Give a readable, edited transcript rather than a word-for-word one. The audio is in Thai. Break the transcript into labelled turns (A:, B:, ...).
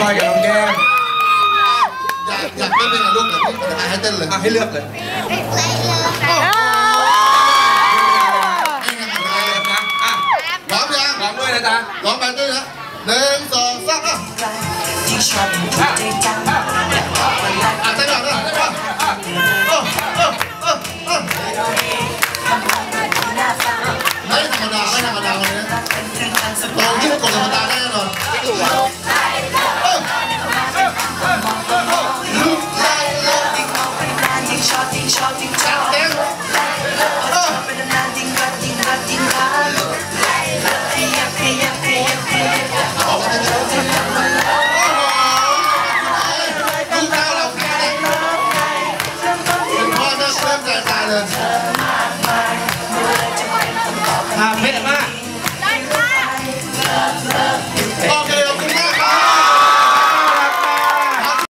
A: พลอยกับน้องแก้ม
B: อยากเต้นเป็นลูกเดี๋ยวให้เต้นเลย
A: ให้เลือกเลย
B: ร้องยัง
A: ร้องด้วยนะจ๊ะ
B: ร้องไปด้วยนะ1 2 3อ่ะเต้นก่อนนะไม่ธรรมดาเลยนะตอนที่กดธรรมดาได้